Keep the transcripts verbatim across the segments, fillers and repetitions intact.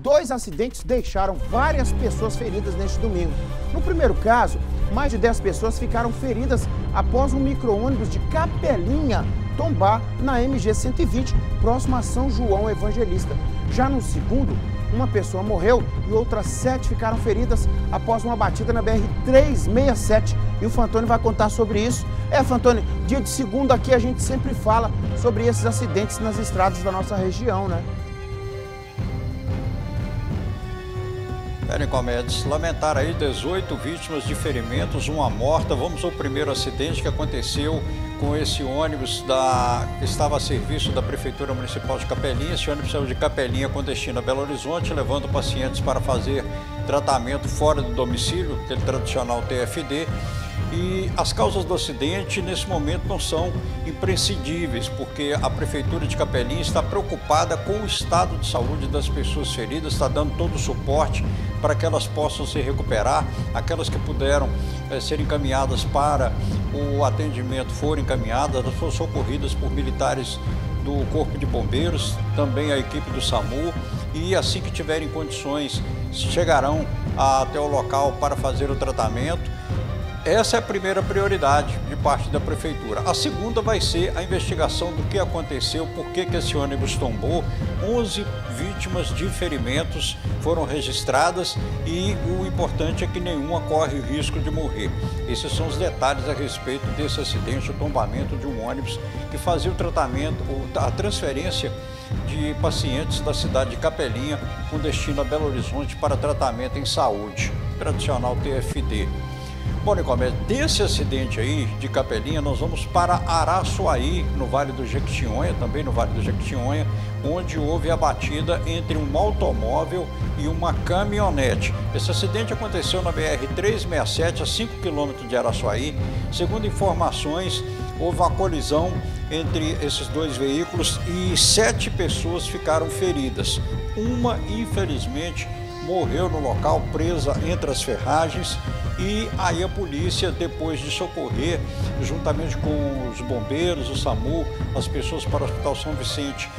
dois acidentes deixaram várias pessoas feridas neste domingo. No primeiro caso, mais de dez pessoas ficaram feridas após um micro-ônibus de Capelinha tombar na M G cento e vinte, próximo a São João Evangelista. Já no segundo, uma pessoa morreu e outras sete ficaram feridas após uma batida na B R trezentos e sessenta e sete. E o Fantoni vai contar sobre isso. É, Fantoni, dia de segunda aqui a gente sempre fala sobre esses acidentes nas estradas da nossa região, né? É, Nicomedes, lamentar aí dezoito vítimas de ferimentos, uma morta. Vamos ao primeiro acidente que aconteceu com esse ônibus da, que estava a serviço da Prefeitura Municipal de Capelinha. Esse ônibus saiu de Capelinha com destino a Belo Horizonte, levando pacientes para fazer tratamento fora do domicílio, aquele tradicional T F D. E as causas do acidente, nesse momento, não são imprescindíveis, porque a Prefeitura de Capelinha está preocupada com o estado de saúde das pessoas feridas, está dando todo o suporte para que elas possam se recuperar. Aquelas que puderam é, ser encaminhadas para o atendimento foram encaminhadas, elas foram socorridas por militares do Corpo de Bombeiros, também a equipe do SAMU, e assim que tiverem condições, chegarão até o local para fazer o tratamento. Essa é a primeira prioridade de parte da Prefeitura. A segunda vai ser a investigação do que aconteceu, por que que esse ônibus tombou. onze vítimas de ferimentos foram registradas e o importante é que nenhuma corre o risco de morrer. Esses são os detalhes a respeito desse acidente, o tombamento de um ônibus que fazia o tratamento, a transferência de pacientes da cidade de Capelinha com destino a Belo Horizonte para tratamento em saúde, tradicional T F D. Bom, Nicomedes, desse acidente aí de Capelinha, nós vamos para Araçuaí, no Vale do Jequitinhonha, também no Vale do Jequitinhonha, onde houve a batida entre um automóvel e uma caminhonete. Esse acidente aconteceu na B R trezentos e sessenta e sete, a cinco quilômetros de Araçuaí. Segundo informações, houve uma colisão entre esses dois veículos e sete pessoas ficaram feridas. Uma, infelizmente, morreu no local, presa entre as ferragens, e aí a polícia, depois de socorrer, juntamente com os bombeiros, o SAMU, as pessoas para o Hospital São Vicente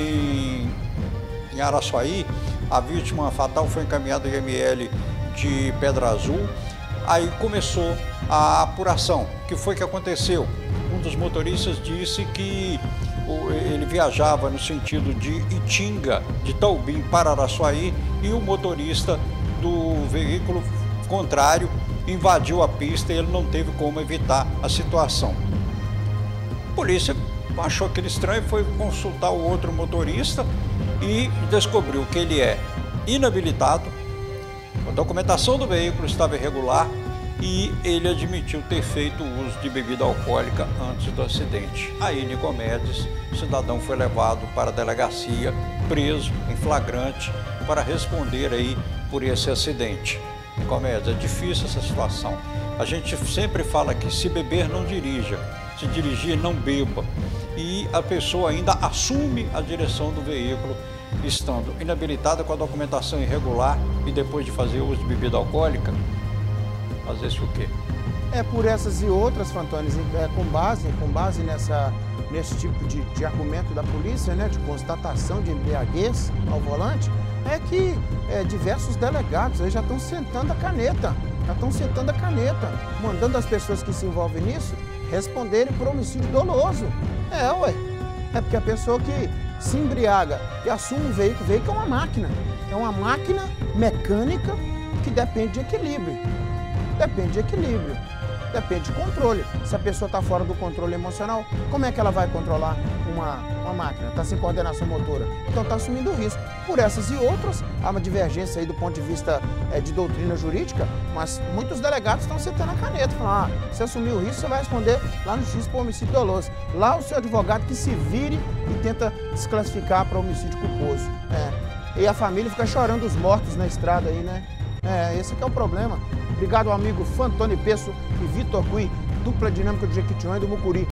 em, em Araçuaí, a vítima fatal foi encaminhada em M L de Pedra Azul. Aí começou a apuração. O que foi que aconteceu? Um dos motoristas disse que ele viajava no sentido de Itinga, de Taubim para Araçuaí, e o motorista do veículo contrário invadiu a pista e ele não teve como evitar a situação. A polícia achou aquilo estranho, foi consultar o outro motorista e descobriu que ele é inabilitado, a documentação do veículo estava irregular e ele admitiu ter feito uso de bebida alcoólica antes do acidente. Aí, Nicomedes, o cidadão foi levado para a delegacia, preso em flagrante, para responder aí por esse acidente. Nicomedes, é difícil essa situação. A gente sempre fala que se beber, não dirija, se dirigir, não beba. E a pessoa ainda assume a direção do veículo, estando inabilitada, com a documentação irregular e depois de fazer uso de bebida alcoólica. Fazer isso o quê? É por essas e outras, Fantoni, é, com base, com base nessa, nesse tipo de, de argumento da polícia, né, de constatação de embriaguez ao volante, é que é, diversos delegados aí já estão sentando a caneta, já estão sentando a caneta, mandando as pessoas que se envolvem nisso responderem por homicídio doloso. É, ué, é porque a pessoa que se embriaga e assume um veículo, o veículo é uma máquina, é uma máquina mecânica que depende de equilíbrio. Depende de equilíbrio, depende de controle. Se a pessoa está fora do controle emocional, como é que ela vai controlar uma, uma máquina? Está sem coordenação motora. Então está assumindo o risco. Por essas e outras, há uma divergência aí do ponto de vista é, de doutrina jurídica, mas muitos delegados estão sentando a caneta, falando, ah, se assumir o risco, você vai responder lá no justiça por homicídio doloso. Lá o seu advogado que se vire e tenta desclassificar para homicídio culposo. É. E a família fica chorando os mortos na estrada aí, né? É, esse que é o problema. Obrigado ao amigo Fantoni Pesso e Vitor Cui, dupla dinâmica do Jequitinhonha e do Mucuri.